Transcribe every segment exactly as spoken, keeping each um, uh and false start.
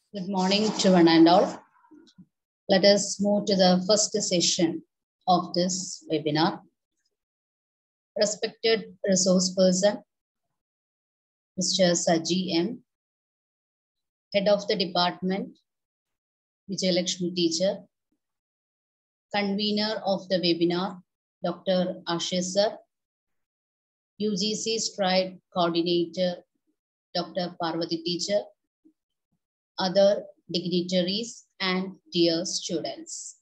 Good morning to one and all. Let us move to the first session of this webinar. Respected resource person, Mister Saji M, Head of the Department, Vijayalakshmi Teacher, Convener of the webinar, Doctor Ashish Sir, U G C Stride Coordinator, Doctor Parvati Teacher, other dignitaries and dear students.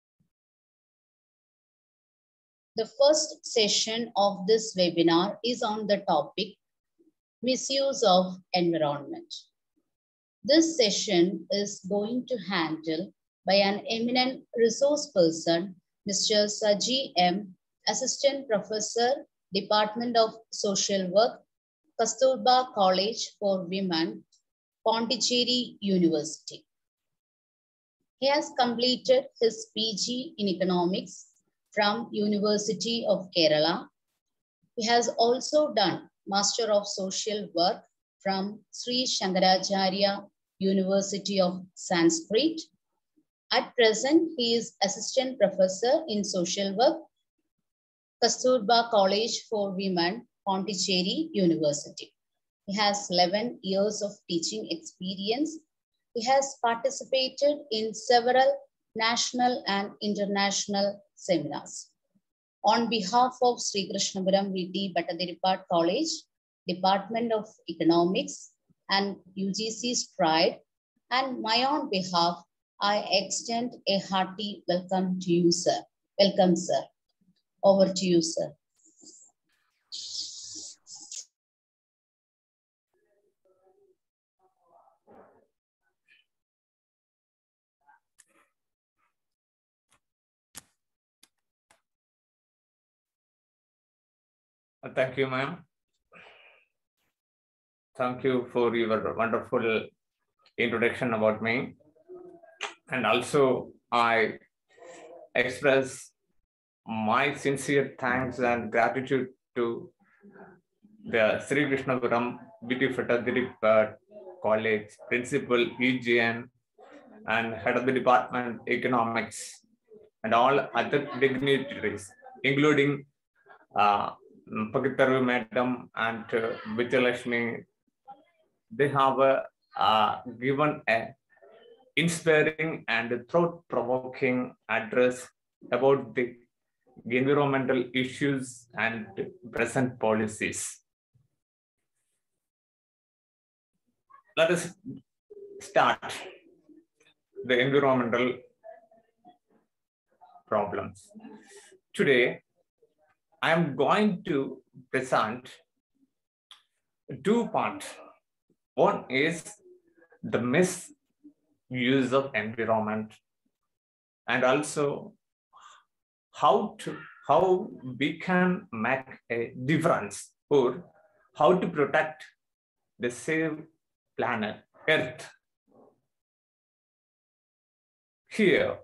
The first session of this webinar is on the topic misuse of environment. This session is going to handle by an eminent resource person, Mister Saji M, Assistant Professor, Department of Social Work, Kasturba College for Women, Pondicherry University. He has completed his P G in Economics from University of Kerala. He has also done Master of Social Work from Sri Shankaracharya University of Sanskrit. At present, he is Assistant Professor in Social Work, Kasturba College for Women, Pondicherry University. He has eleven years of teaching experience. He has participated in several national and international seminars. On behalf of Sri Krishnapuram V T Bhattathiripat College, Department of Economics and U G C Stride, and my own behalf, I extend a hearty welcome to you, sir. Welcome, sir. Over to you, sir. Thank you, ma'am. Thank you for your wonderful introduction about me. And also, I express my sincere thanks and gratitude to the Sri Krishnapuram V T Bhattathiripat College Principal E G N and Head of the Department Economics and all other dignitaries, including uh, Pagitaru Madam and uh, Vijayalakshmi. They have uh, uh, given a inspiring and thought-provoking address about the environmental issues and present policies. Let us start the environmental problems. Today, I am going to present two parts. One is the misuse of environment, and also how to how we can make a difference, or how to protect the same planet Earth. Here,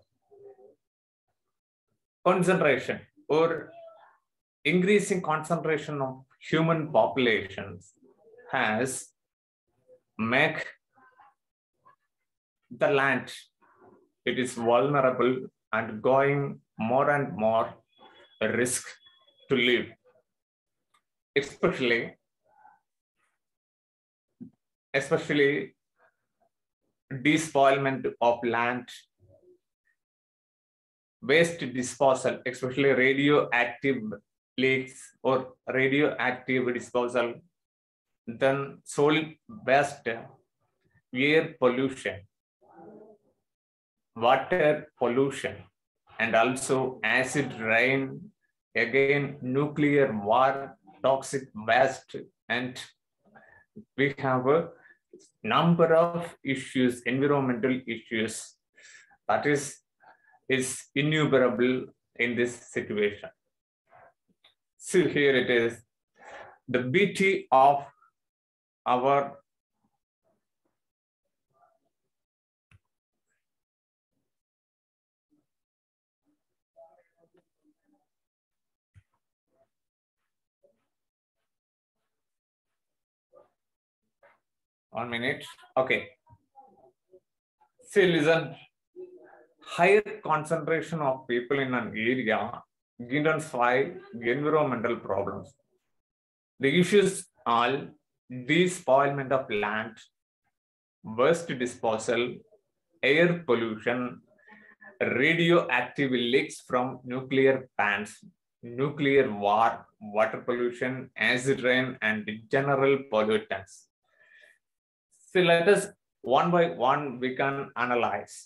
concentration or increasing concentration of human populations has make the land, it is vulnerable and going more and more a risk to live, especially especially despoilment of land, waste disposal, especially radioactive leaks or radioactive disposal, then solid waste, air pollution, water pollution, and also acid rain, again nuclear war, toxic waste, and we have a number of issues, environmental issues, that is, is innumerable in this situation. So here it is, the beauty of our one minute. Okay. See, listen, higher concentration of people in an area intensify environmental problems. The issues are despoilment of land, waste disposal, air pollution, radioactive leaks from nuclear plants, nuclear war, water pollution, acid rain, and general pollutants. So let us one by one we can analyze.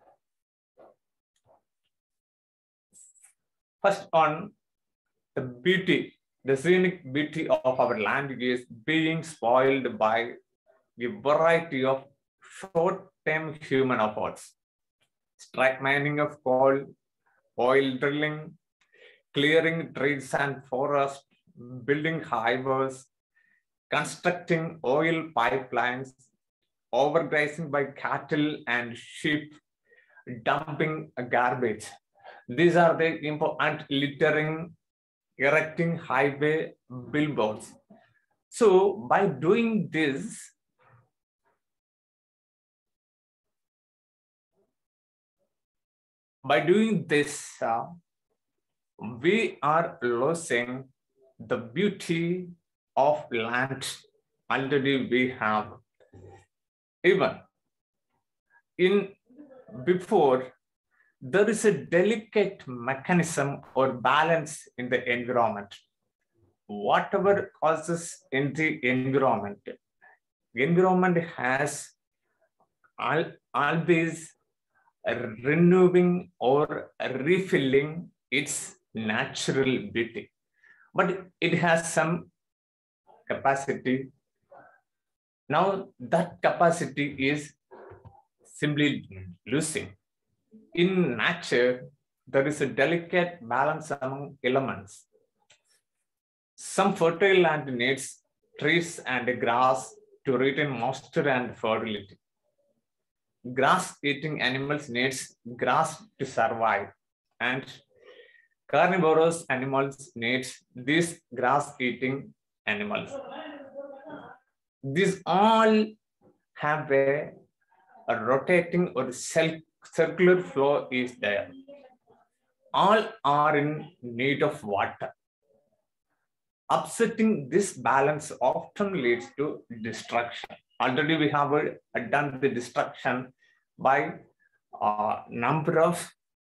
First on the beauty, the scenic beauty of our land is being spoiled by a variety of short-term human efforts. Strike mining of coal, oil drilling, clearing trees and forests, building highways, constructing oil pipelines, overgrazing by cattle and sheep, dumping garbage. These are the important littering, erecting highway billboards. So by doing this, by doing this, uh, we are losing the beauty of land already we have. Even in before, there is a delicate mechanism or balance in the environment. Whatever causes in the environment, environment has always renewing or refilling its natural beauty, but it has some capacity. Now that capacity is simply losing. In nature, there is a delicate balance among elements. Some fertile land needs trees and grass to retain moisture and fertility. Grass-eating animals needs grass to survive, and carnivorous animals needs these grass-eating animals. These all have a, a rotating or circular flow is there. All are in need of water. Upsetting this balance often leads to destruction. Already we have uh, done the destruction by a uh, number of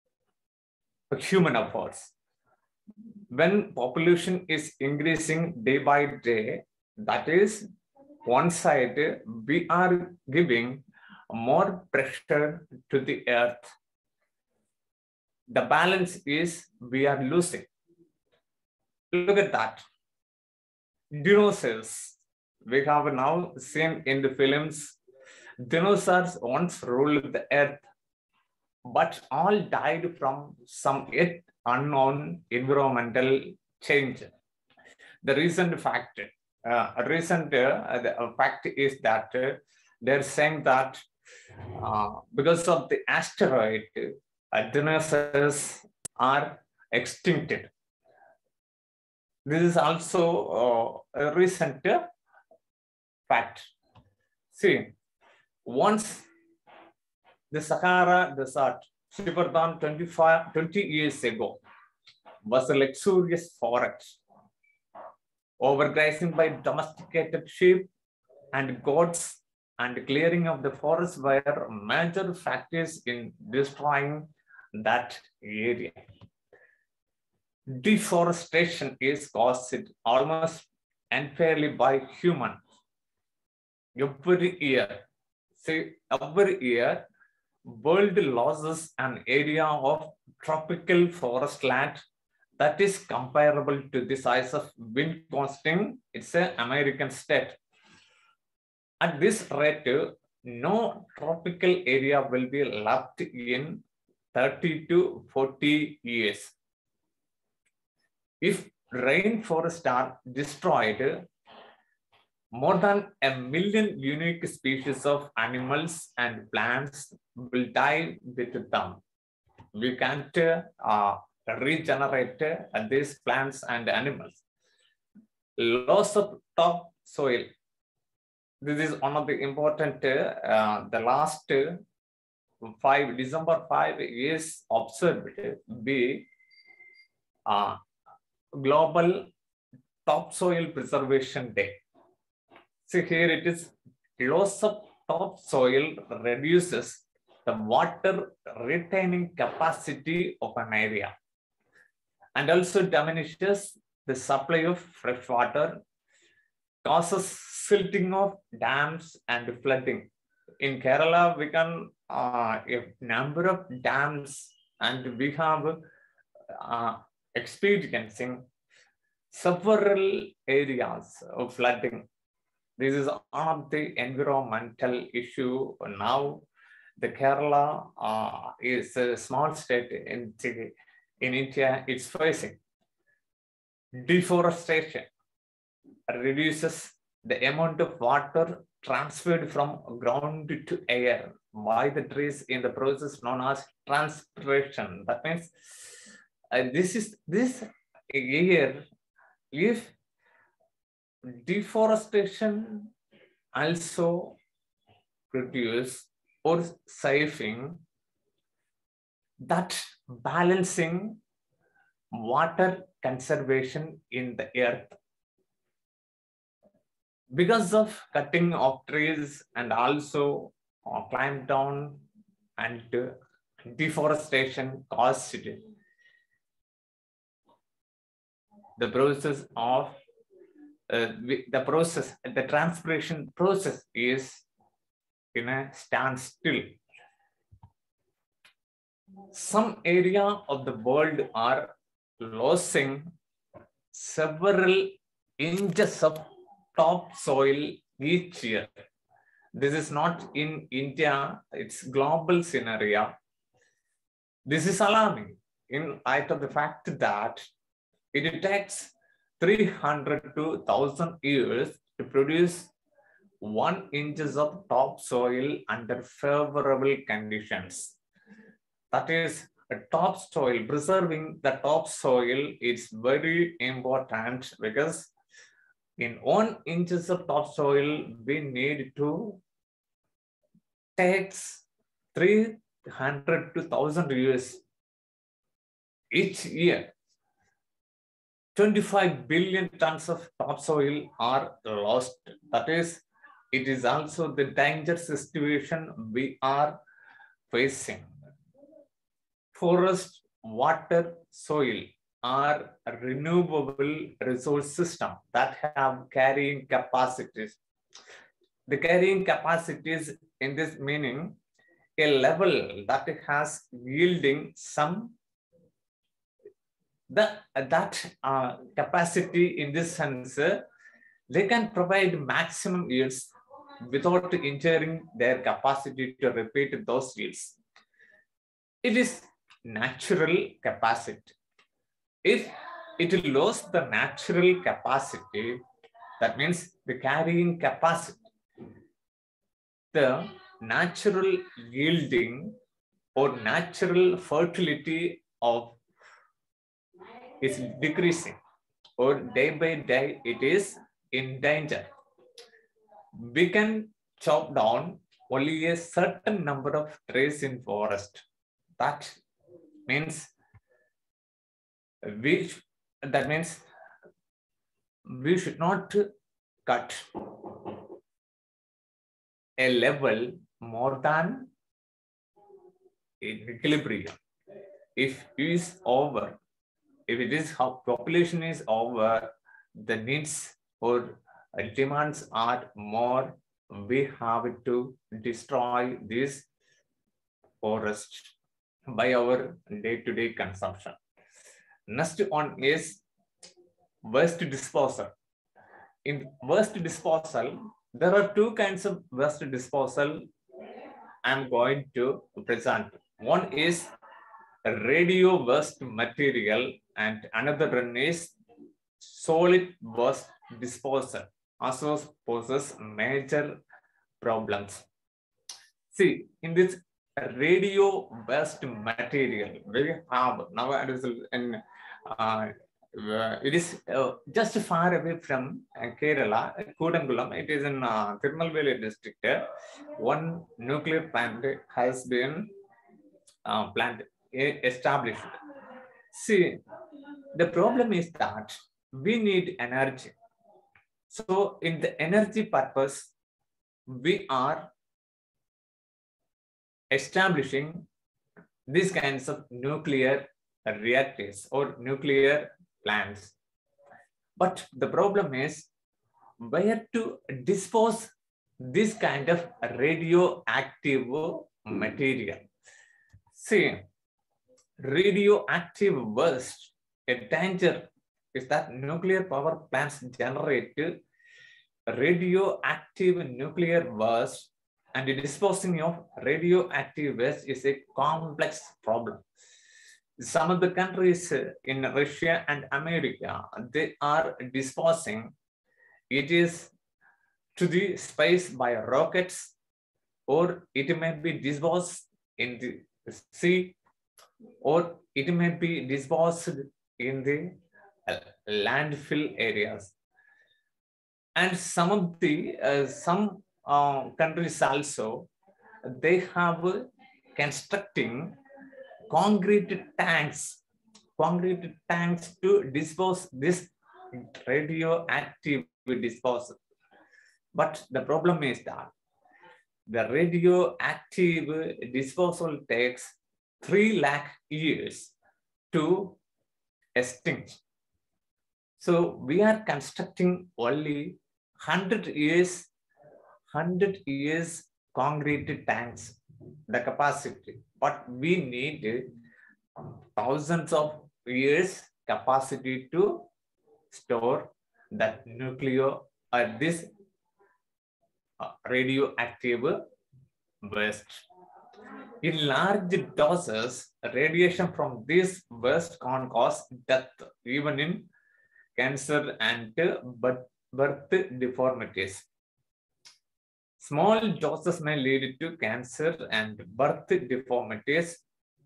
human efforts. When population is increasing day by day, that is one side, we are giving more pressure to the earth. The balance is we are losing. Look at that. Dinosaurs. We have now seen in the films, dinosaurs once ruled the earth, but all died from some yet unknown environmental change. The recent fact, uh, recent uh, the fact is that uh, they're saying that uh, because of the asteroid, uh, dinosaurs are extincted. This is also uh, a recent uh, fact. See, once the Sahara Desert, cheaper than twenty-five, twenty years ago, was a luxurious forest. Overgrazing by domesticated sheep and goats and clearing of the forest were major factors in destroying that area. Deforestation is caused almost entirely by humans. Every year, say every year, world loses an area of tropical forest land that is comparable to the size of Wisconsin. It's an American state. At this rate, no tropical area will be left in thirty to forty years. If rainforests are destroyed, more than a million unique species of animals and plants will die with them. We can't uh, regenerate uh, these plants and animals. Loss of topsoil. This is one of the important, uh, the last uh, five, December fifth is observed to be uh, Global Topsoil Preservation Day. See here it is, loss of topsoil reduces the water retaining capacity of an area and also diminishes the supply of fresh water, causes silting of dams and flooding. In Kerala, we can uh, a number of dams and we have uh, experiencing several areas of flooding. This is one of the environmental issue now. The Kerala uh, is a small state in, in India. It's facing deforestation, reduces the amount of water transferred from ground to air by the trees in the process known as transpiration. That means uh, this is this year, if deforestation also produce or saving that balancing water conservation in the earth. Because of cutting of trees and also uh, climb down and uh, deforestation caused the process of uh, the process, the transpiration process is in a standstill. Some area of the world are losing several inches of topsoil each year. This is not in India, it's global scenario. This is alarming in light of the fact that it takes three hundred to one thousand years to produce one inches of topsoil under favorable conditions. That is, a topsoil, preserving the topsoil is very important because in one inches of topsoil, we need to take three hundred to one thousand years each year. twenty-five billion tons of topsoil are lost. That is, it is also the danger situation we are facing. Forest, water, soil are renewable resource system that have carrying capacities. The carrying capacities in this meaning, a level that has yielding some The, that uh, capacity in this sense, uh, they can provide maximum yields without injuring their capacity to repeat those yields. It is natural capacity. If it loses the natural capacity, that means the carrying capacity, the natural yielding or natural fertility of is decreasing, or day by day it is in danger. We can chop down only a certain number of trees in forest. That means we that means we should not cut a level more than equilibrium. If it is over, if it is how population is over, the needs or demands are more, we have to destroy this forest by our day-to-day consumption. Next one is waste disposal. In waste disposal, there are two kinds of waste disposal I'm going to present. One is radio waste material and another one is solid waste disposal. Also poses major problems. See, in this radio waste material, we have nowadays in uh, Uh, it is uh, just far away from uh, Kerala, Kudangulam. It is in uh, Tirunelveli district. One nuclear plant has been uh, plant established. See, the problem is that we need energy. So, in the energy purpose, we are establishing these kinds of nuclear reactors or nuclear plants. But the problem is where to dispose this kind of radioactive material. See, radioactive waste, a danger is that nuclear power plants generate radioactive nuclear waste, and the disposing of radioactive waste is a complex problem. Some of the countries in Russia and America, they are disposing it is to the space by rockets, or it may be disposed in the sea, or it may be disposed in the landfill areas. And some of the uh, some uh, countries also, they have uh, constructing concrete tanks, concrete tanks to dispose this radioactive disposal. But the problem is that the radioactive disposal takes three lakh years to extinct. So we are constructing only one hundred years, one hundred years concrete tanks, the capacity. But we need thousands of years capacity to store that nuclear or uh, this uh, radioactive waste. In large doses, radiation from this waste can cause death, even in cancer and birth deformities. Small doses may lead to cancer and birth deformities.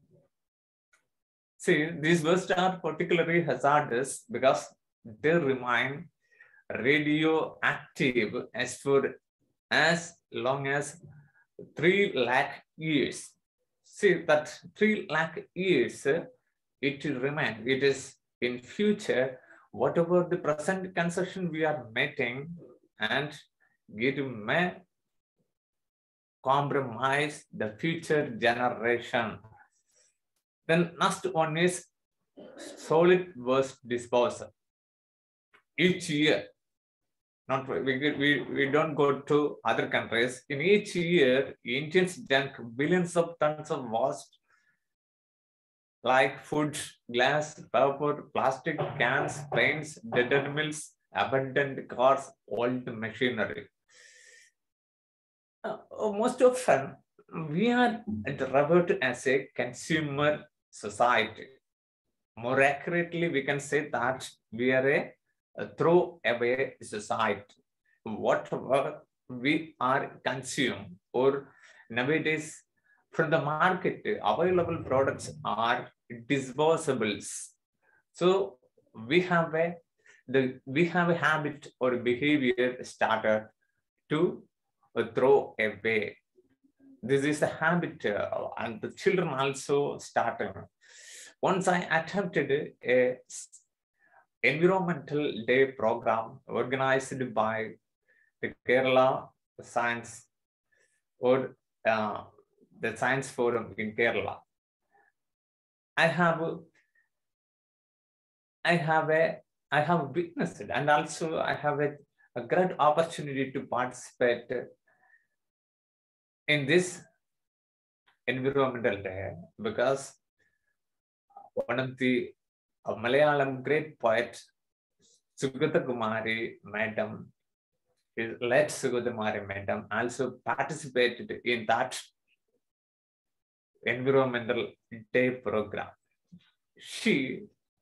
See, these wastes are particularly hazardous because they remain radioactive as for as long as three lakh years. See, that three lakh years, it will remain. It is in future, whatever the present consumption we are making, and it may compromise the future generation. Then next one is solid waste disposal. Each year, not we, we, we don't go to other countries. In each year, Indians dump billions of tons of waste like food, glass, paper, plastic cans, trains, dead animals, abandoned cars, old machinery. Uh, most often, we are referred as a consumer society. More accurately, we can say that we are a, a throw-away society. Whatever we are consumed, or nowadays from the market, available products are disposables. So we have a the we have a habit or behavior started to throw away. This is a habit, uh, and the children also started. Once I attempted a environmental day program organized by the Kerala Science or uh, the Science Forum in Kerala. I have, I have a, I have witnessed it, and also I have a, a great opportunity to participate in this environmental day, because one of the uh, Malayalam great poet, Sugata Kumari Madam, late Sugata Kumari Madam, also participated in that environmental day program. She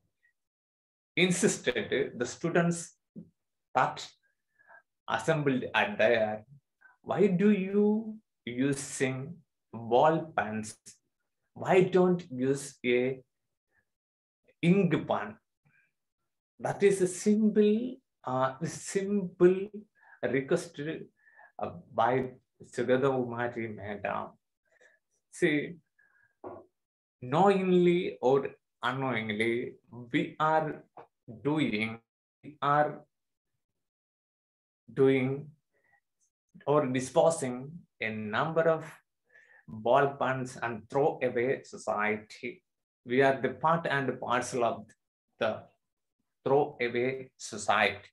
insisted the students that assembled at there, why do you using ball pens? Why don't use a ink pen? That is a simple, uh, simple request uh, by Sugata Umari Madam. See, knowingly or unknowingly, we are doing, we are doing or disposing a number of ball puns and throw away society. We are the part and parcel of the throw away society.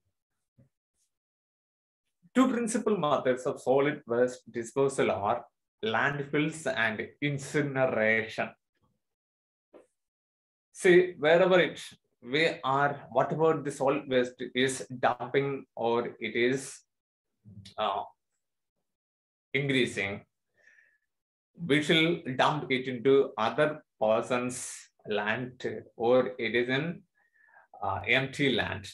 Two principal methods of solid waste disposal are landfills and incineration. See, wherever it we are, whatever the solid waste is dumping or it is uh, increasing, we shall dump it into other person's land or it is in uh, empty land.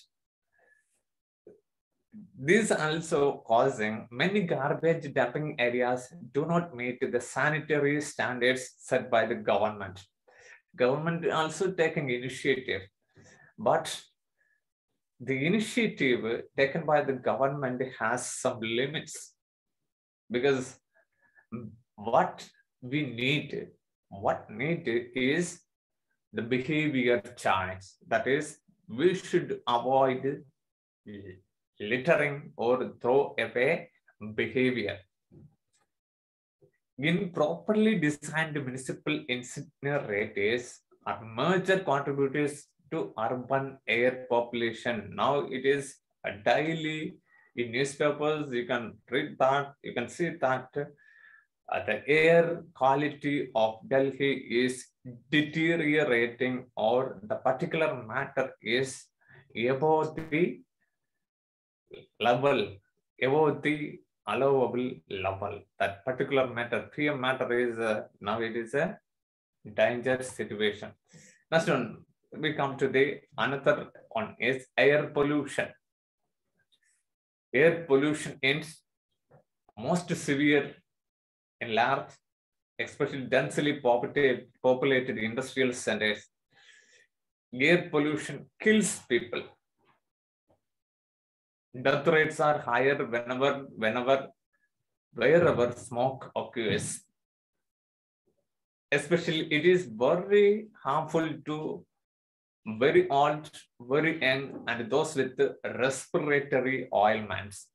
This also causing many garbage dumping areas do not meet the sanitary standards set by the government. Government also taking initiative, but the initiative taken by the government has some limits, because what we need, what need is the behavior change. That is, we should avoid littering or throw away behavior. Improperly designed municipal incinerators are major contributors to urban air population. Now it is a daily in newspapers, you can read that, you can see that uh, the air quality of Delhi is deteriorating, or the particular matter is above the level, above the allowable level. That particular matter, P M matter is uh, now it is a dangerous situation. Next one, we come to the another one is air pollution. Air pollution is most severe in large, especially densely populated, populated industrial centers. Air pollution kills people. Death rates are higher whenever, whenever, wherever smoke occurs. Especially, it is very harmful to very old, very young, and those with respiratory ailments.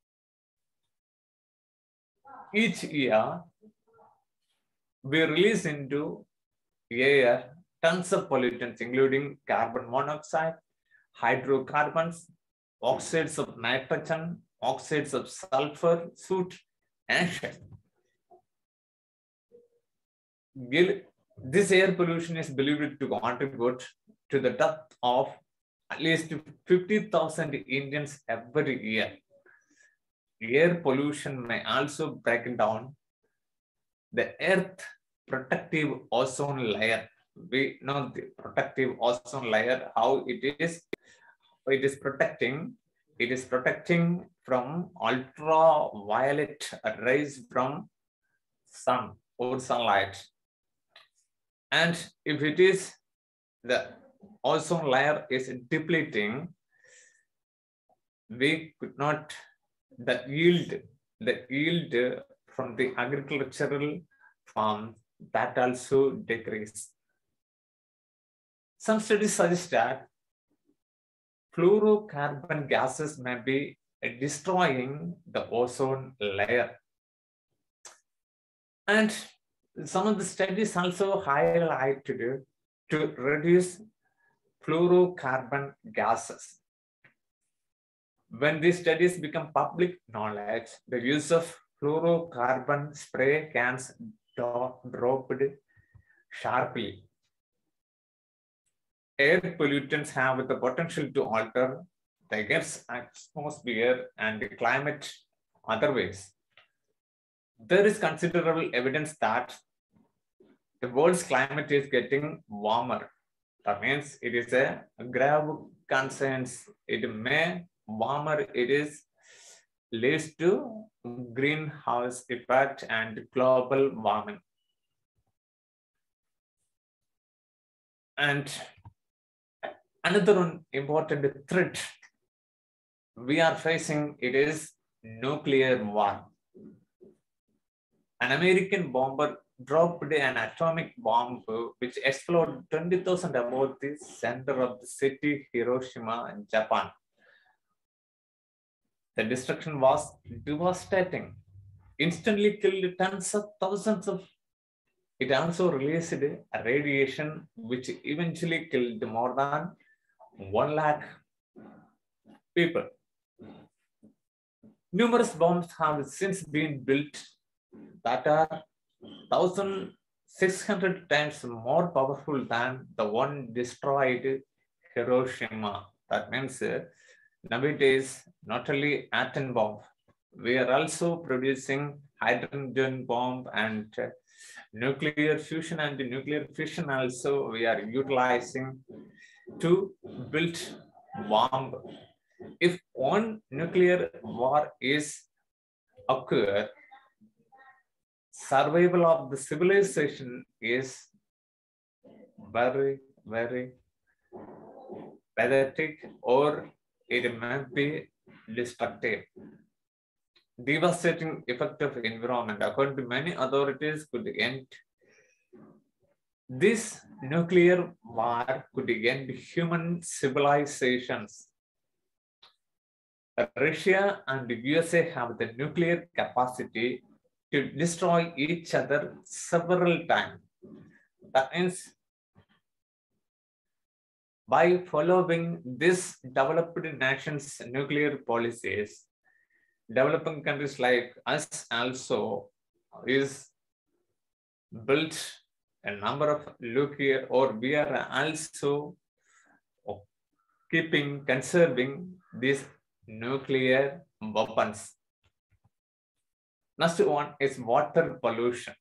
Each year, we release into air tons of pollutants, including carbon monoxide, hydrocarbons, oxides of nitrogen, oxides of sulfur, soot, ashes. This air pollution is believed to contribute to the death of at least fifty thousand Indians every year. Air pollution may also break down the Earth protective ozone layer. We know the protective ozone layer, how it is, it is protecting, it is protecting from ultraviolet rays from sun or sunlight. And if it is the ozone layer is depleting, we could not, the yield, the yield from the agricultural farm, that also decrease. Some studies suggest that fluorocarbon gases may be destroying the ozone layer. And some of the studies also highlighted to reduce fluorocarbon gases. When these studies become public knowledge, the use of fluorocarbon spray cans dropped sharply. Air pollutants have the potential to alter the Earth's atmosphere and the climate other ways. There is considerable evidence that the world's climate is getting warmer. That means it is a grave concern. It may warmer, it is leads to greenhouse effect and global warming. And Another one important threat we are facing, it is nuclear war. An American bomber dropped an atomic bomb which exploded twenty thousand above the center of the city Hiroshima in Japan. The destruction was devastating, instantly killed tens of thousands of. It also released a radiation which eventually killed more than one lakh people. Numerous bombs have since been built that are one thousand six hundred times more powerful than the one destroyed Hiroshima. That means uh, nowadays, not only atom bomb, we are also producing hydrogen bomb and uh, nuclear fusion and nuclear fission also we are utilizing to build bomb. If one nuclear war is occur, survival of the civilization is very, very pathetic, or it may be destructive. Devastating effect of environment, according to many authorities, could end. This nuclear war could end human civilizations. Russia and U S A have the nuclear capacity to destroy each other several times. That means by following this developed nations' nuclear policies, developing countries like us also is built a number of nuclear, or we are also keeping, conserving these nuclear weapons. Next one is water pollution.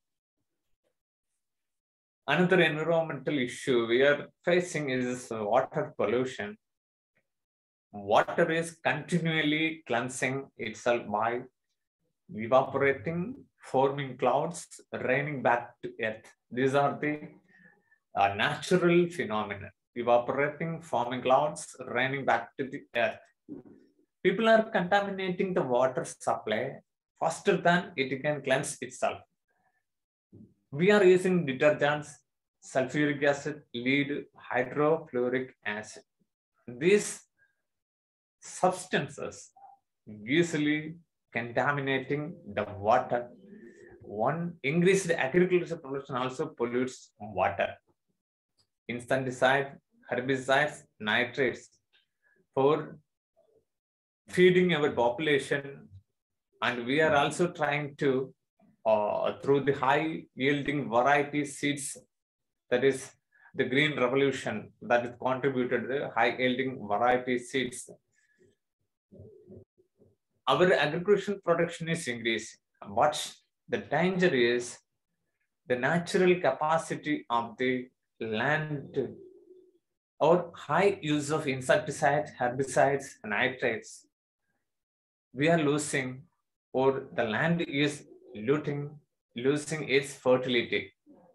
Another environmental issue we are facing is water pollution. Water is continually cleansing itself by evaporating, forming clouds, raining back to earth. These are the uh, natural phenomena. Evaporating, forming clouds, raining back to the earth. People are contaminating the water supply faster than it can cleanse itself. We are using detergents, sulfuric acid, lead, hydrofluoric acid. These substances easily contaminating the water. One, increased agricultural pollution also pollutes water. Insecticides, herbicides, nitrates for feeding our population, and we are also trying to uh, through the high yielding variety seeds, that is the green revolution that is contributed to the high yielding variety seeds. Our agricultural production is increasing, but the danger is the natural capacity of the land or high use of insecticides, herbicides, nitrates. We are losing, or the land is looting, losing its fertility.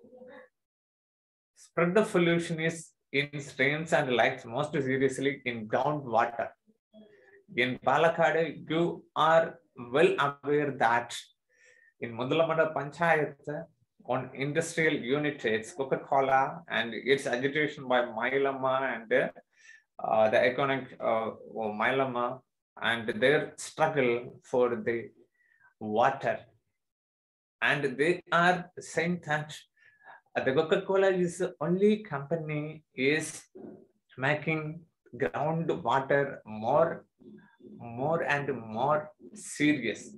Spread of pollution is in streams and lakes, most seriously in groundwater. In Palakkad, you are well aware that in Mudalamada Panchayat, on industrial unit, it's Coca-Cola and its agitation by Mailama and uh, the economic uh, Mailama and their struggle for the water. And they are saying that the Coca-Cola is the only company is making groundwater more, more and more serious.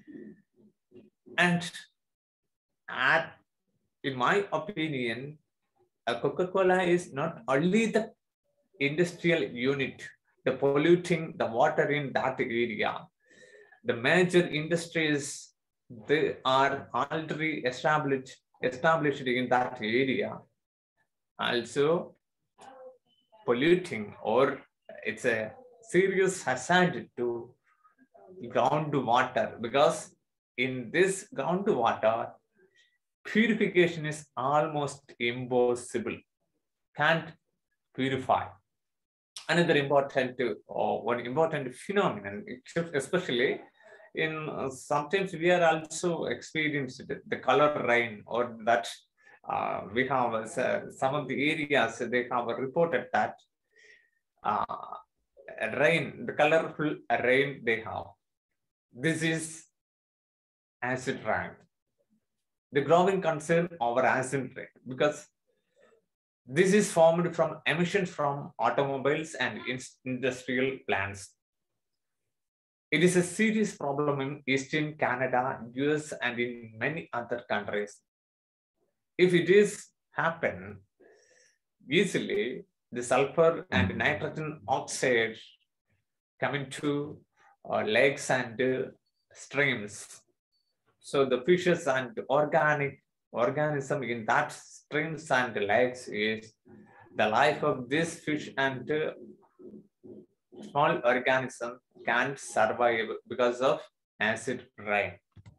And at, in my opinion, Coca-Cola is not only the industrial unit, the polluting the water in that area. The major industries, they are already established, established in that area. Also polluting, or it's a serious hazard to groundwater, because in this groundwater, purification is almost impossible, can't purify. another important or one important phenomenon, especially in uh, sometimes we are also experienced the color rain, or that uh, we have uh, some of the areas they have reported that uh, rain, the colorful rain they have. This is acid rain. The growing concern over acid rain, because this is formed from emissions from automobiles and industrial plants. It is a serious problem in Eastern Canada, U S, and in many other countries. If it is happen easily, the sulfur and nitrogen oxide come into uh, lakes and uh, streams. So the fishes and organic organism in that streams and lakes is the life of this fish and uh, small organism can't survive because of acid rain.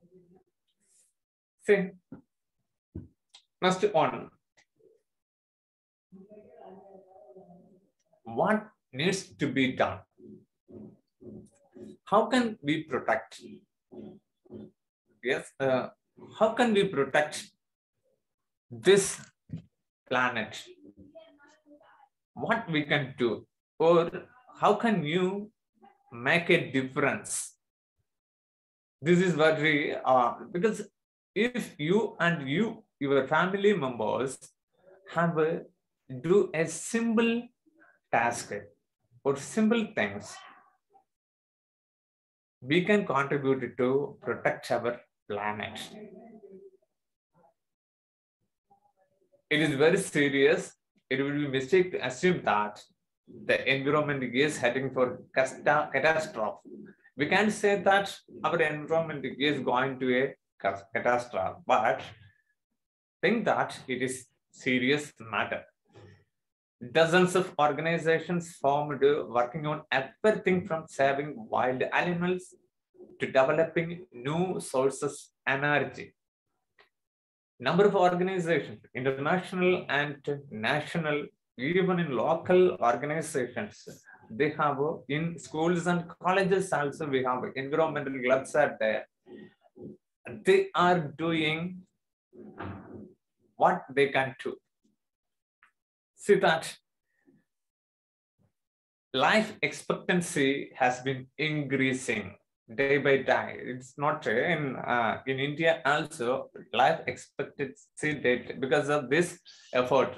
See, next on, what needs to be done? How can we protect? Yes, uh, how can we protect this planet? What we can do, or how can you make a difference? This is very uh, because if you and you, your family members, have a, do a simple task or simple things, we can contribute to protect our planet. It is very serious. It will be a mistake to assume that the environment is heading for catastrophe. We can't say that our environment is going to a catastrophe, but think that it is serious matter. Dozens of organizations formed working on everything from saving wild animals to developing new sources of energy. Number of organizations, international and national, even in local organizations, they have in schools and colleges also, we have environmental clubs are there. They are doing what they can do. See that life expectancy has been increasing day by day. It's not in uh, in India also, life expectancy rate, because of this effort,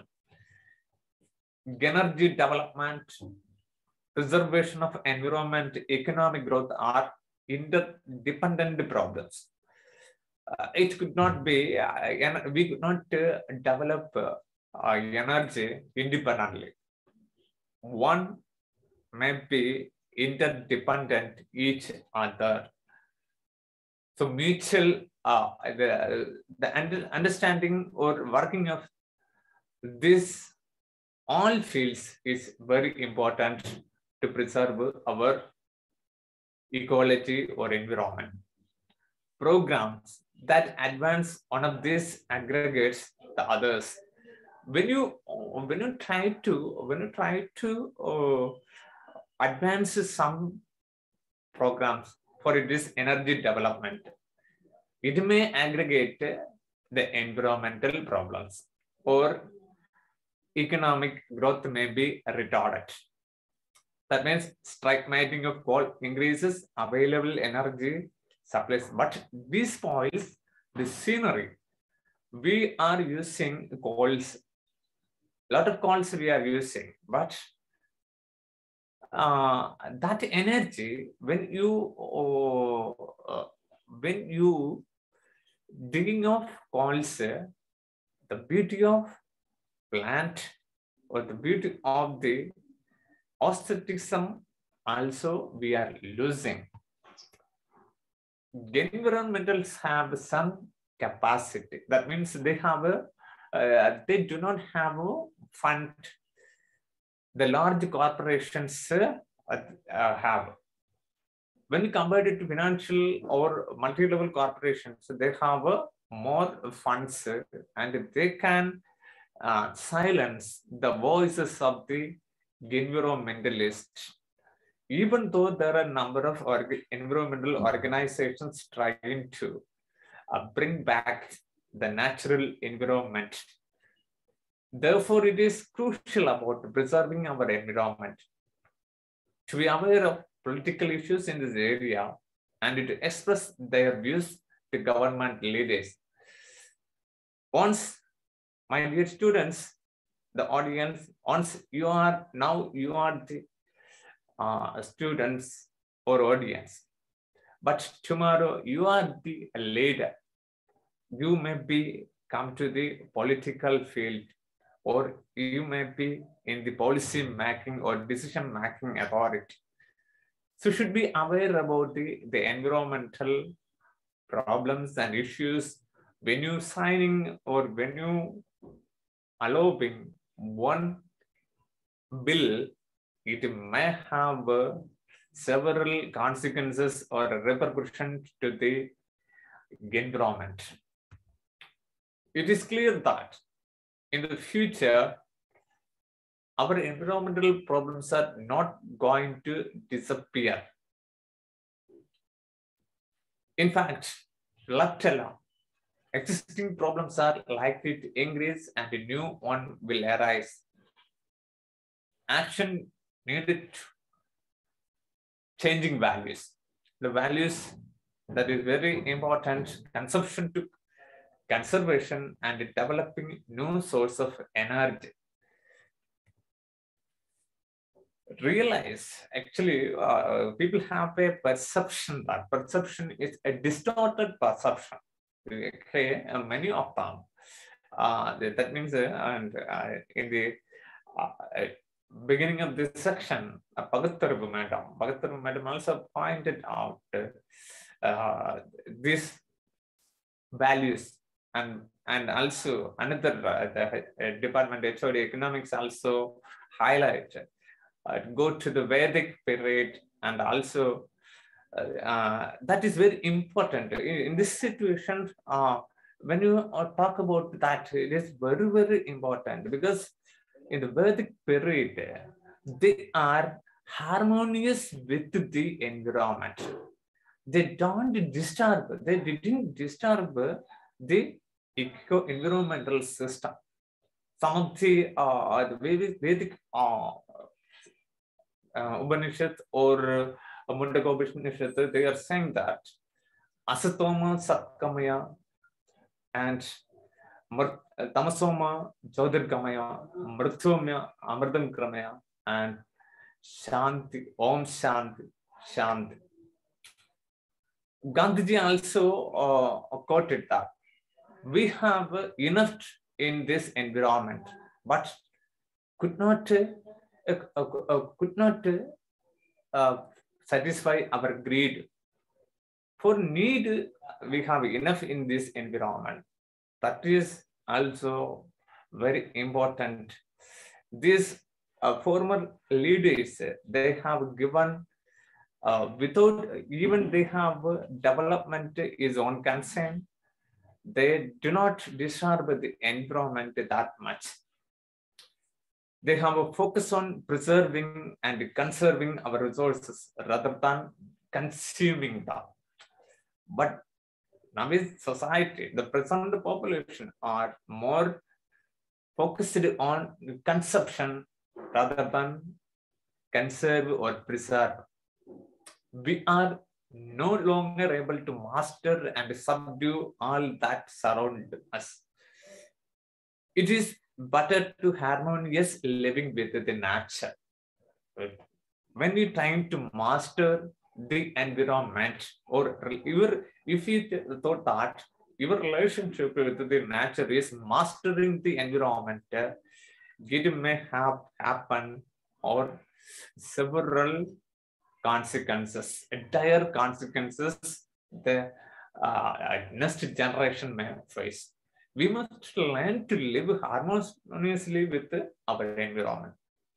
energy development, preservation of environment, economic growth are interdependent problems. Uh, it could not be, uh, we could not uh, develop uh, uh, energy independently. One may be interdependent each other. So mutual, uh, the, the understanding or working of this all fields is very important to preserve our ecology or environment. Programs that advance one of these aggregates the others. When you when you try to when you try to uh, advance some programs for this energy development, it may aggregate the environmental problems, or economic growth may be retarded. That means strike mating of coal increases available energy supplies, but this spoils the scenery. We are using coals, a lot of coals we are using, but uh, that energy, when you uh, when you digging of coals, the beauty of plant or the beauty of the aestheticism also we are losing. Environmentals have some capacity. That means they have a, uh, they do not have a fund. The large corporations uh, uh, have. When you compare it to financial or multi-level corporations, they have uh, more funds uh, and they can uh, silence the voices of the environmentalists. Even though there are a number of org environmental organizations trying to uh, bring back the natural environment. Therefore, it is crucial about preserving our environment. To be aware of political issues in this area and to express their views to government leaders. Once, my dear students, the audience, once you are, now you are the uh, students or audience, but tomorrow you are the leader. You may be come to the political field, or you may be in the policy making or decision making authority. So you should be aware about the, the environmental problems and issues when you signing or when you allowing one bill. It may have uh, several consequences or repercussions to the environment. It is clear that in the future, our environmental problems are not going to disappear. In fact, left alone, existing problems are likely to increase and a new one will arise. Action needed changing values. The values that is very important, consumption to conservation and developing new source of energy. Realize, actually, uh, people have a perception that perception is a distorted perception. Okay, and many of them. Uh, that means, uh, and uh, in the uh, beginning of this section, uh, Pagatarabu Madam, Pagatarabu Madam also pointed out uh, these values. And, and also another uh, the, uh, department, H O D economics, also highlight, uh, go to the Vedic period, and also uh, uh, that is very important. In, in this situation, uh, when you uh, talk about that, it is very, very important, because in the Vedic period, they are harmonious with the environment. They don't disturb, they didn't disturb the eco-environmental system. Some of the, uh, the Vedic uh, uh, Upanishad or uh, Mundaka Upanishad, they are saying that Asatoma Satkamaya and Tamasoma Jyotirgamaya, Mrityumya Amritam Kramaya, and Shanti, Om Shanti, Shanti. Gandhiji also uh, quoted that we have enough in this environment, but could not uh, uh, uh, could not uh, satisfy our greed. For need, we have enough in this environment. That is also very important. These uh, former leaders, they have given uh, without even they have uh, development is on concern. They do not disturb the environment that much. They have a focus on preserving and conserving our resources rather than consuming them. But nowadays society, the present population are more focused on consumption rather than conserve or preserve. We are no longer able to master and subdue all that surround us. It is better to harmonious living with the nature. When we trying to master the environment, or your, if you thought that your relationship with the nature is mastering the environment, it may have happen or several consequences, dire consequences the uh, next generation may face. We must learn to live harmoniously with our environment.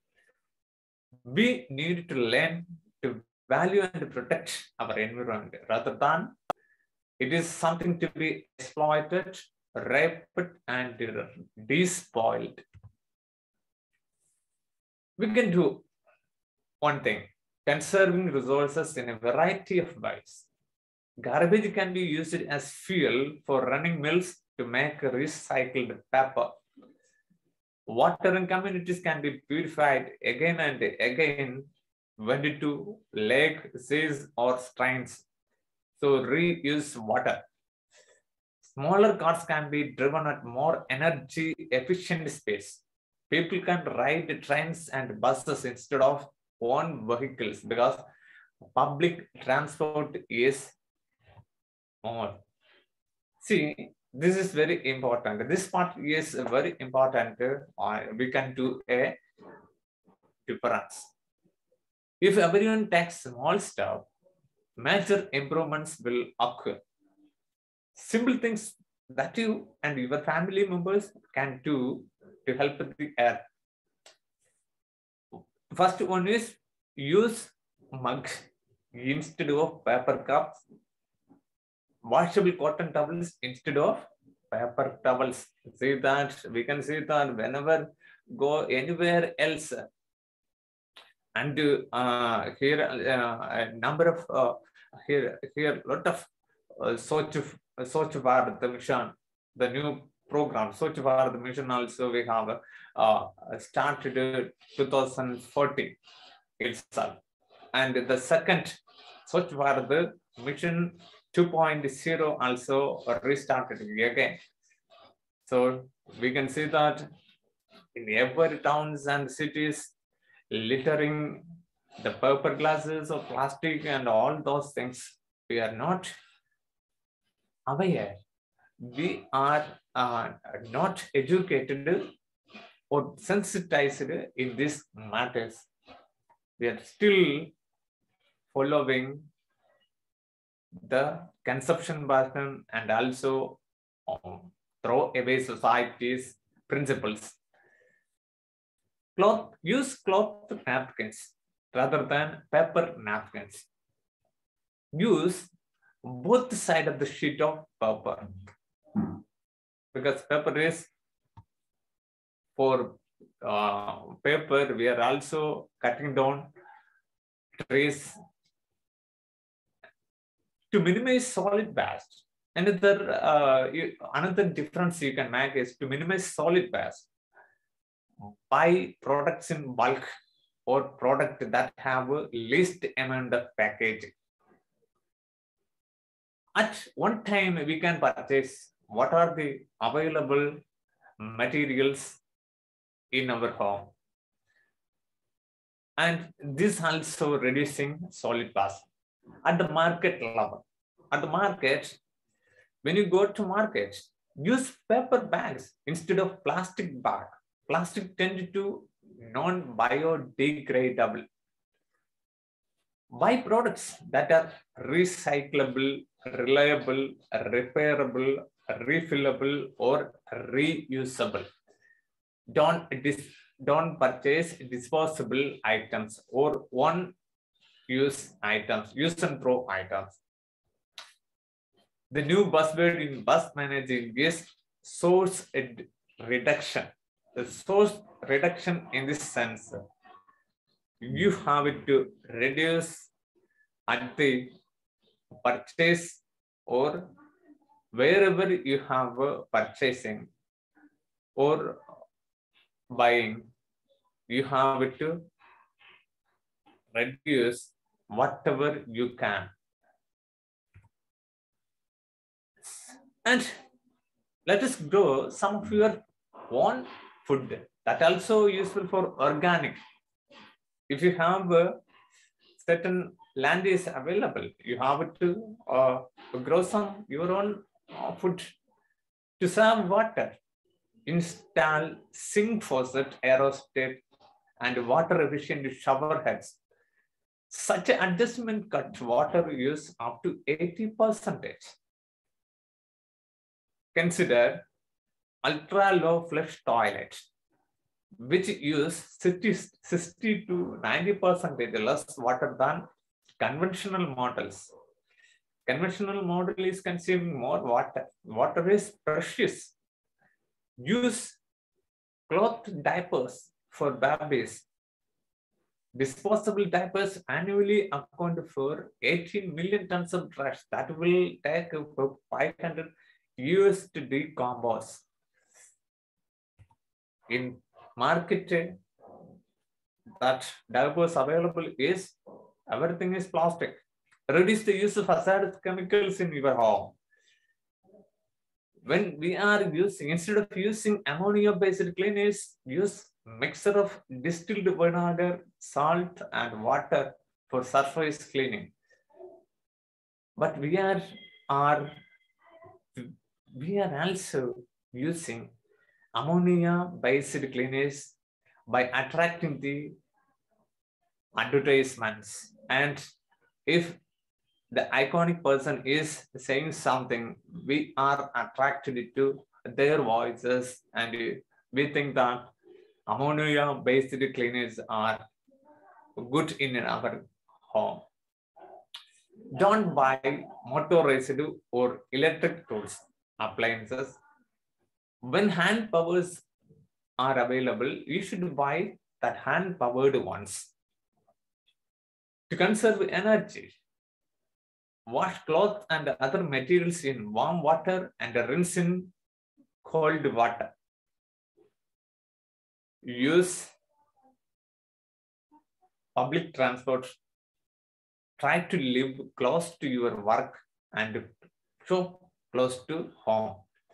We need to learn to value and protect our environment rather than it is something to be exploited, raped, and despoiled. We can do one thing, conserving resources in a variety of ways. Garbage can be used as fuel for running mills to make recycled paper. Water in communities can be purified again and again when to lake, seas, or streams. So reuse water. Smaller cars can be driven at more energy efficient space. People can ride trains and buses instead of own vehicles because public transport is more. See, this is very important. This part is very important. Uh, we can do a difference. If everyone takes small step, major improvements will occur. Simple things that you and your family members can do to help the earth. First one is use mugs instead of paper cups. Washable cotton towels instead of paper towels. See that we can see that whenever go anywhere else, and uh, here uh, a number of uh, here here lot of uh, Swachh Swachh Bharat mission, the new program Swachh Bharat mission also we have uh, started two thousand fourteen itself, and the second Swachh Bharat mission two point oh also restarted again. So we can see that in every towns and cities, littering the paper glasses or plastic and all those things, we are not aware. We are uh, not educated or sensitized in these matters. We are still following the consumption pattern and also um, throw away society's principles. Cloth, use cloth napkins rather than paper napkins. Use both sides of the sheet of paper, because paper is for uh, paper. We are also cutting down trees to minimize solid waste. Another uh, another difference you can make is to minimize solid waste. Buy products in bulk or product that have a least amount of packaging. At one time, we can purchase what are the available materials in our home. And this also reducing solid waste. At the market level, at the market, when you go to market, use paper bags instead of plastic bag. Plastic tend to non-biodegradable. Buy products that are recyclable, reliable, repairable, refillable, or reusable. Don't, dis don't purchase disposable items or one-use items, use and throw items. The new buzzword in bus managing is source reduction. The source reduction in this sense, you have to reduce at the purchase or wherever you have purchasing or buying, you have to reduce whatever you can. And let us grow some of your own food that also useful for organic. If you have a certain land is available, you have to uh, grow some your own uh, food. To serve water, install sink faucet, aerostat, and water efficient shower heads. Such an adjustment cut water use up to eighty percent. Consider ultra low flush toilets, which use sixty to ninety percent less water than conventional models. Conventional model is consuming more water. Water is precious. Use cloth diapers for babies Disposable diapers annually account for eighteen million tons of trash that will take five hundred years to decompose. In market, that diapers available is everything is plastic. Reduce the use of hazardous chemicals in your home. When we are using, instead of using ammonia-based cleaners, use mixture of distilled vinegar, salt, and water for surface cleaning. But we are, are we are also using ammonia-based cleaners by attracting the advertisements. And if the iconic person is saying something, we are attracted to their voices, and we think that ammonia-based cleaners are good in our home. Don't buy motorized or electric tools, appliances. When hand powers are available, you should buy that hand-powered ones. To conserve energy, wash cloth and other materials in warm water and rinse in cold water. Use public transport. Try to live close to your work and shop close to home.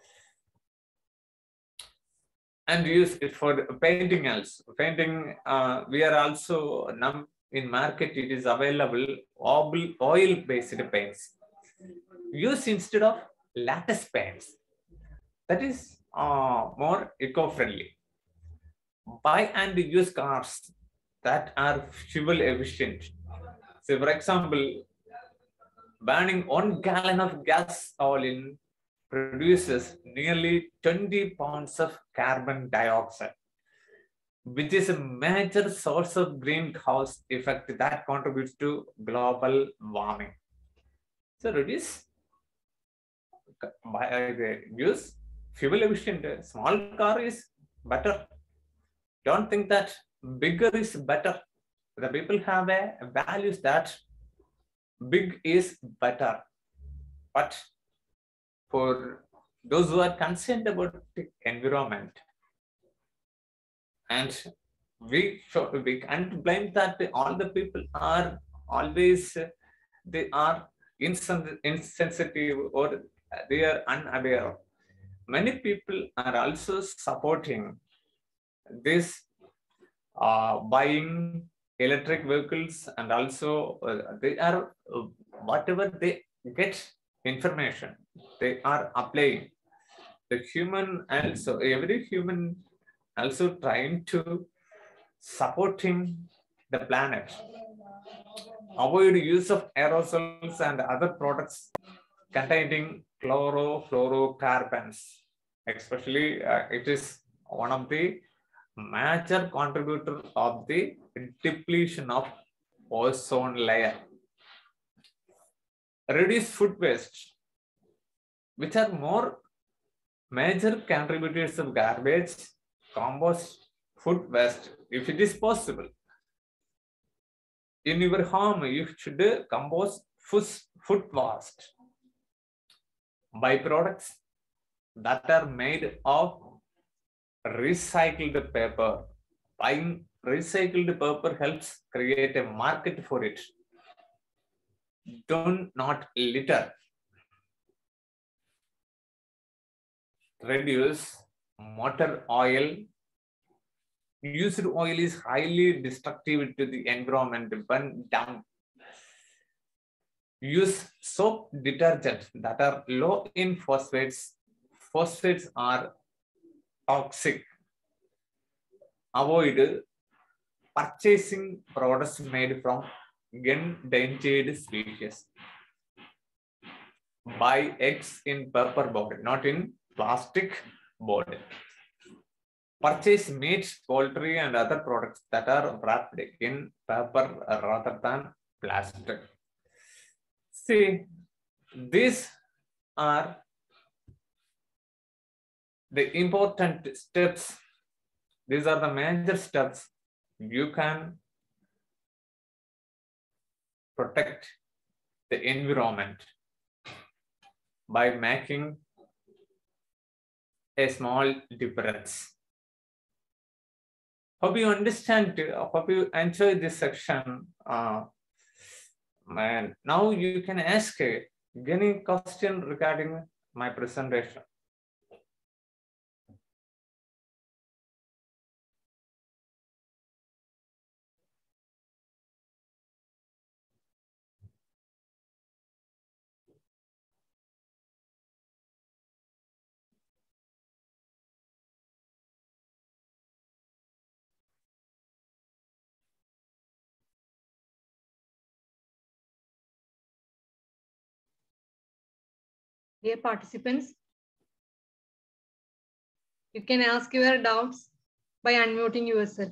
And use it for painting also. Painting, uh, we are also num in market, it is available oil-based paints. Use instead of lattice paints. That is uh, more eco-friendly. Buy and use cars that are fuel efficient. So, for example, burning one gallon of gas oil produces nearly twenty pounds of carbon dioxide, which is a major source of greenhouse effect that contributes to global warming. So reduce, use fuel efficient. Small car is better. Don't think that bigger is better. The people have a values that big is better. But for those who are concerned about the environment, and we we can't blame that all the people are always they are insensitive or they are unaware. Many people are also supporting this uh, buying electric vehicles, and also uh, they are uh, whatever they get information they are applying. The human also, every human also trying to supporting the planet. Avoid use of aerosols and other products containing chlorofluorocarbons. Especially, uh, it is one of the major contributor of the depletion of ozone layer. Reduce food waste, which are more major contributors of garbage, compost, food waste, if it is possible. In your home, you should compost food waste. Byproducts that are made of recycled paper. Buying recycled paper helps create a market for it. Do not litter. Reduce motor oil. Used oil is highly destructive to the environment when dumped. Use soap detergent that are low in phosphates. Phosphates are toxic. Avoid purchasing products made from endangered species. Buy eggs in paper bottle, not in plastic bottle. Purchase meat, poultry, and other products that are wrapped in paper rather than plastic. See, these are the important steps. These are the major steps you can protect the environment by making a small difference. Hope you understand, hope you enjoy this section. Uh, and now you can ask any question regarding my presentation. Dear participants, you can ask your doubts by unmuting yourself.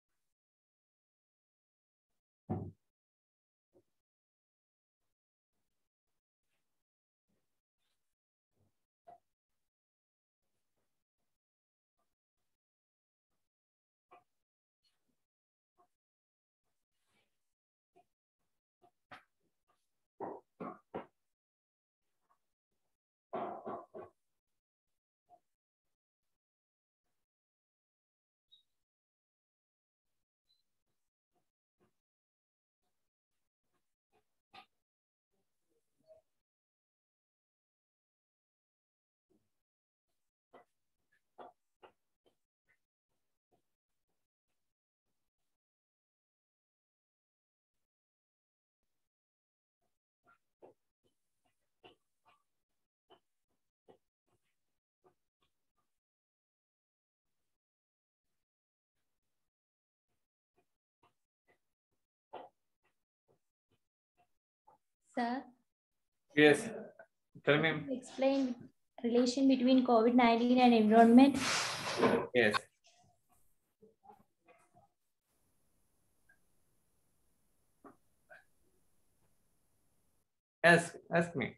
Sir, Yes, tell me. explain relation between COVID nineteen and environment. Yes. Ask, ask me.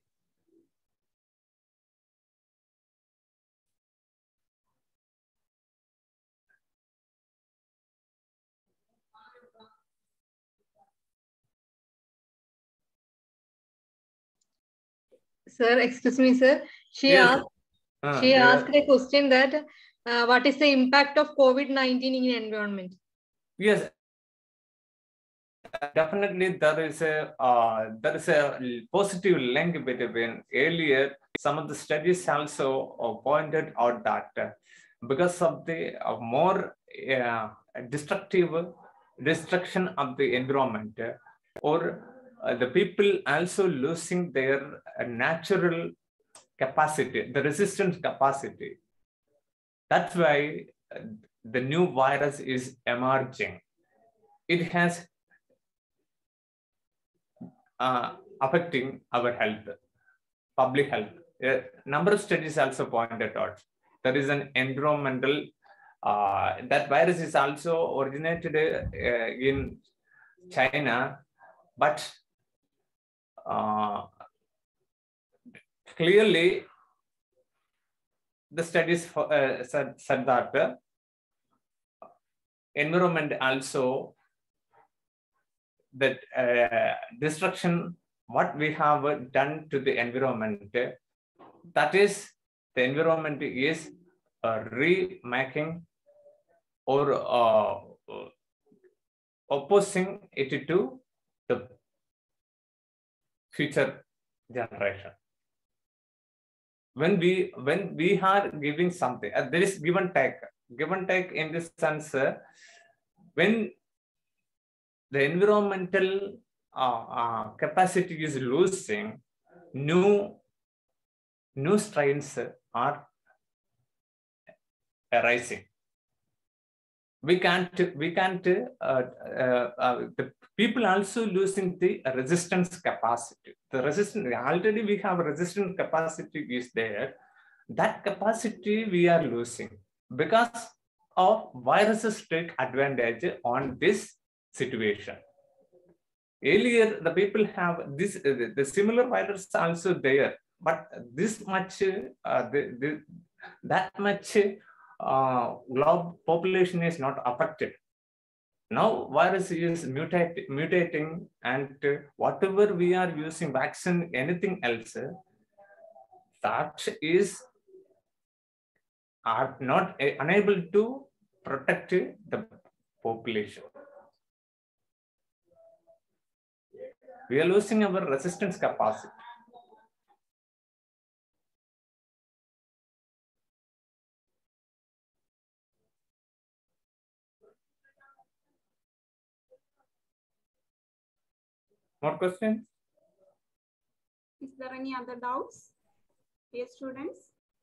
Sir, excuse me, sir. She Yes. asked, Uh, she there asked are- a question that uh, what is the impact of COVID nineteen in environment? Yes, definitely there is a uh, there is a positive link between earlier. Some of the studies also uh, pointed out that uh, because of the uh, more uh, destructive destruction of the environment, uh, or uh, the people also losing their uh, natural capacity, the resistance capacity. That's why uh, the new virus is emerging. It has uh, affecting our health, public health. A number of studies also pointed out there is an environmental, uh, that virus is also originated uh, in China, but uh, clearly the studies uh, said, said that uh, environment also, that uh, destruction, what we have done to the environment, that is, the environment is uh, remaking or uh, opposing it to the future generation. When we when we are giving something, uh, there is give and take. Give and take in this sense, uh, when the environmental uh, uh, capacity is losing, new new strains are arising. We can't we can't uh, uh, uh, the people also losing the resistance capacity. The resistance, already we have resistance capacity is there. That capacity we are losing because of viruses take advantage on this situation. Earlier, the people have this, uh, the similar virus also there, but this much, uh, the, the, that much uh, globe population is not affected. Now virus is mutate, mutating, and uh, whatever we are using, vaccine, anything else, uh, that is are not uh, unable to protect the population. We are losing our resistance capacity. More questions? Is there any other doubts? Yes, students?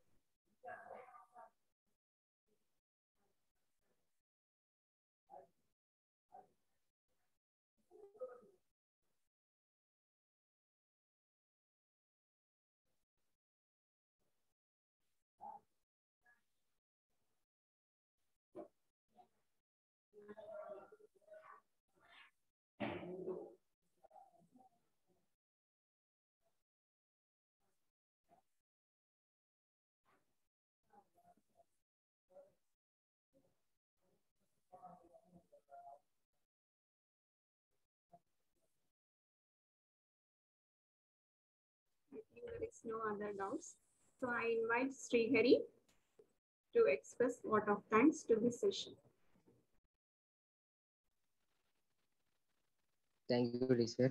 I think there is no other doubts. So I invite Srihari to express vote of thanks to this session. Thank you, teacher.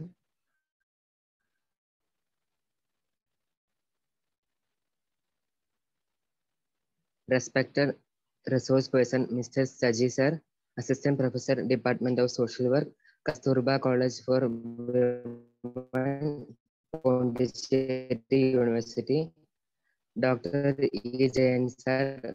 Respected resource person, Mister Saji sir, Assistant Professor, Department of Social Work, Kasturba College for Women, Pondicherry University, Doctor E. Jain sir,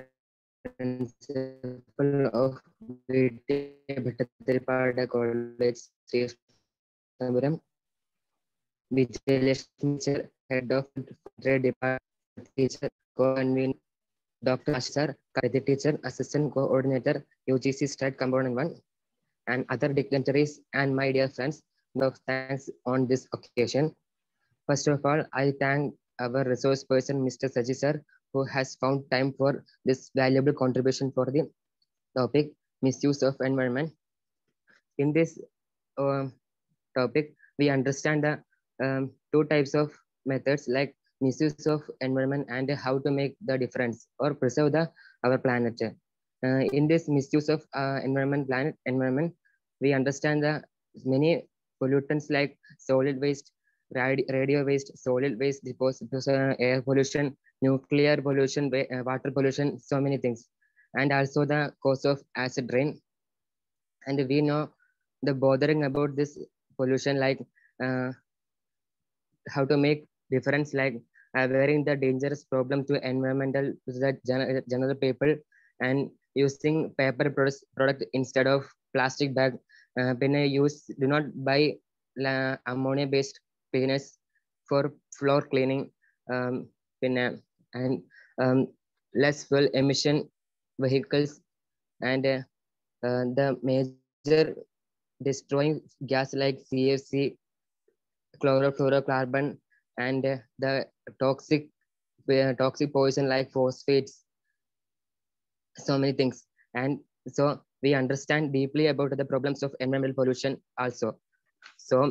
Principal of B T Bhattathiripada College, Srinapuram, Vijay Lakshmi sir, Head of Trade Department, Teacher, Co-Convener, Doctor Ash sir, Karate Teacher, Assistant Coordinator, U G C State Component one, and other dignitaries and my dear friends, no thanks on this occasion. First of all, I thank our resource person, Mister Saji sir, who has found time for this valuable contribution for the topic, misuse of environment. In this uh, topic, we understand the um, two types of methods like misuse of environment and how to make the difference or preserve the our planet. Uh, in this misuse of uh, environment, planet environment, we understand the many pollutants like solid waste, radi radio waste, solid waste, deposit, uh, air pollution, nuclear pollution, uh, water pollution, so many things, and also the cause of acid rain. And we know the bothering about this pollution, like uh, how to make difference, like uh, wearing the dangerous problem to environmental the general, general people, and using paper products product instead of plastic bag. Uh, when I use, do not buy uh, ammonia based penis for floor cleaning. Um, and um, less fuel emission vehicles, and uh, uh, the major destroying gas like C F C, chlorofluorocarbon, and uh, the toxic uh, toxic poison like phosphates, so many things. And so we understand deeply about the problems of environmental pollution also. So,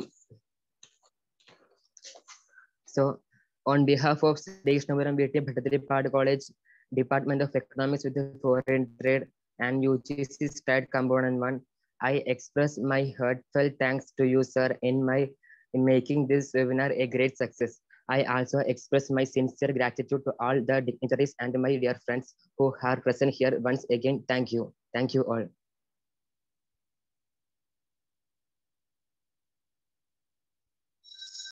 so on behalf of Srinapuram B T Bhattathiripada College, Department of Economics with the Foreign Trade, and U G C State Component one, I express my heartfelt thanks to you, sir, in my in making this webinar a great success. I also express my sincere gratitude to all the dignitaries and my dear friends who are present here. Once again, thank you. Thank you all.